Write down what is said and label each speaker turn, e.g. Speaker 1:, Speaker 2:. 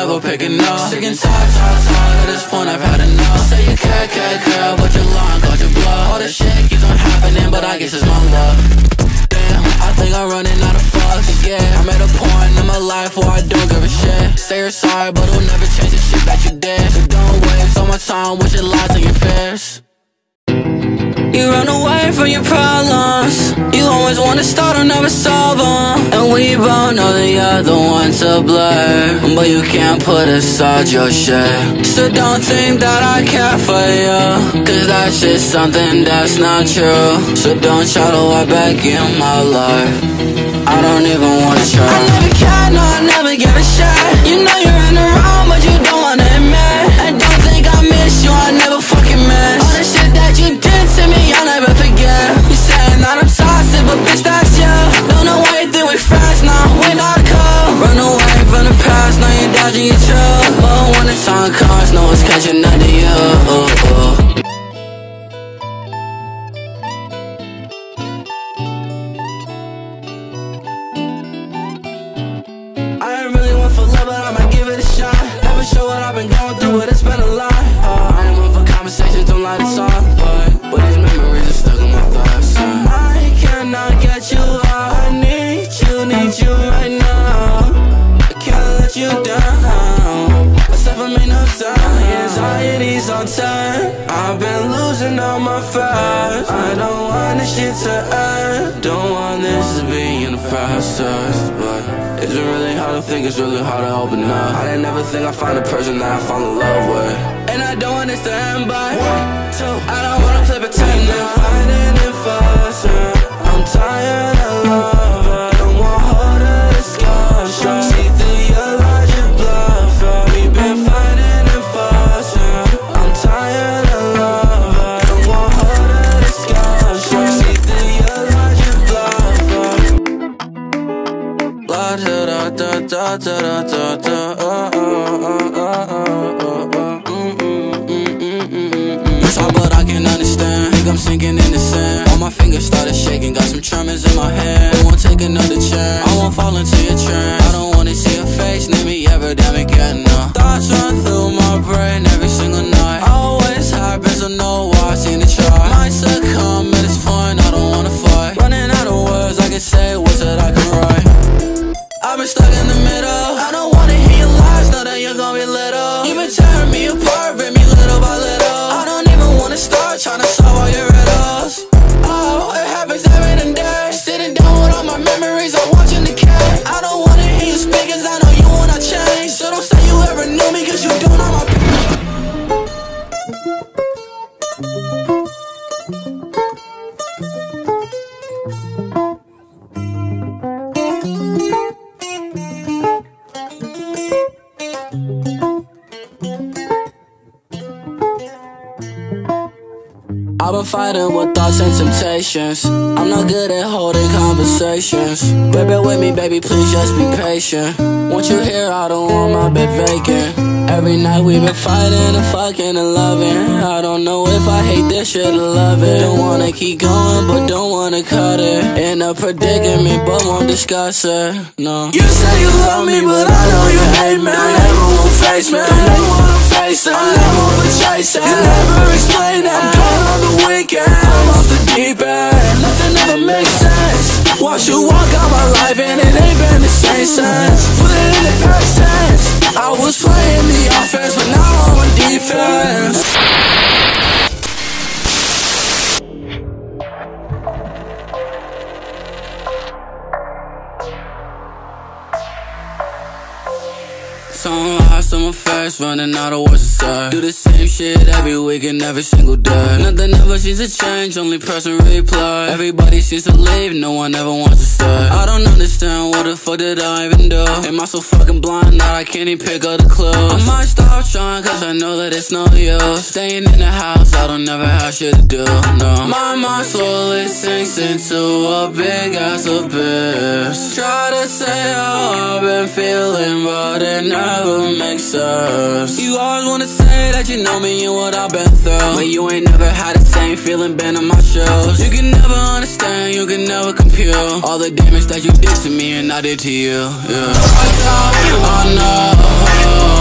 Speaker 1: never picking up. Sick and tired, at this point I've had enough. Say you care, but your line caught your bluff. All this shit keeps on happening, but I guess it's my luck. Damn, I think I'm running out of fucks. Yeah, I'm at a point in my life where I don't give a shit. Say you're sorry, but it'll never change the shit that you did. So don't waste all my time wishing lies on your fears. You run away from your problems. You always wanna start or never solve them. And we both know that you're the one to blame, but you can't put aside your shit. So don't think that I care for you, cause that's just something that's not true. So don't try to walk back in my life. I don't even wanna try. I never cared, no, I never gave a shit. You know you're in the wrong, but you don't wanna admit. And don't think I miss you, I never fucking miss. All the shit that you did to me, I'll never forget. You saying that I'm toxic, but bitch, that's you. Don't know why you think we friends, nah, we're not cool. Run away from the past, now you're dodging your truth. But when the time comes, no one's catching up to you. I ain't really one for love, but I might give it a shot. Never show what I've been going through, but it's been a lot. I ain't one for conversations, don't lie to talk, but these memories are stuck in my thoughts. I cannot get you out. I need you right now. I can't let you down. Myself, I made no time. Anxiety's on time. I've been losing all my fights. I don't want this shit to end. Don't want this to be in the process, but it's really hard to think, it's really hard to open up. I didn't ever think I'd find a person that I fall in love with. And I don't want this to end by 1, 2. I don't wanna play pretend now. Fighting and fussing. I'm tired of love. I don't want all the discussion. See through your lies, your bluff. We've been fighting and fussing. I'm tired of love. I don't want all the discussion. See through your lies, your bluff. La da da da da da da da. But I can understand. Think I'm sinking in the sand. All my fingers started shaking. Got some tremors in my hand. I won't take another chance. I won't fall into your trance. I don't wanna see your face. Name me ever, damn it, getting up. Thoughts run through my brain every single night. Always happens, I know why I seem to try. Might succumb at this point, I don't wanna fight. Running out of words, I can say words that I can write. I've been stuck in the middle. I don't wanna hear your lies, know that you're gonna be little. You've been tearing me apart, rip me little by little. I don't even wanna start trying to solve all your riddles. Oh, it happens every day. Sitting down with all my memories, I'm watching the cat. I don't wanna hear you speak, cause I know you wanna change. So don't say you ever knew me, cause you don't know my pain. I've been fighting with thoughts and temptations. I'm not good at holding conversations. Bear with me, baby, please just be patient. Once you're here, I don't want my bed vacant. Every night we've been fighting and fucking and loving. I don't know if I hate this shit or love it. Don't wanna keep going, but don't wanna cut it. In a predicament, but won't discuss it, no. You say you love me, but I know you hate me. I never will face me, I never wanna face it. I'm never for chasing, you never explain it. I'm gone on the weekend, I'm off the deep end. Nothing ever makes sense. Watch you walk out my life and it ain't been the same since. Put it in the past tense. I was playing the offense, but now I'm on defense. Some lies to my face, running out of words to say. Do the same shit every week and every single day. Nothing ever seems to change, only press and replay. Everybody seems to leave, no one ever wants to stay. I don't understand, what the fuck did I even do? Am I so fucking blind that I can't even pick up the clues? I might stop trying cause I know that it's no use. Staying in the house, I don't never have shit to do, no. My mind slowly sinks into a big ass abyss. Try to say how I've been feeling, but it never makes sense. You always wanna say that you know me and what I've been through, but you ain't never had the same feeling been in my shoes. You can never understand, you can never compute all the damage that you did to me and I did to you, yeah. I know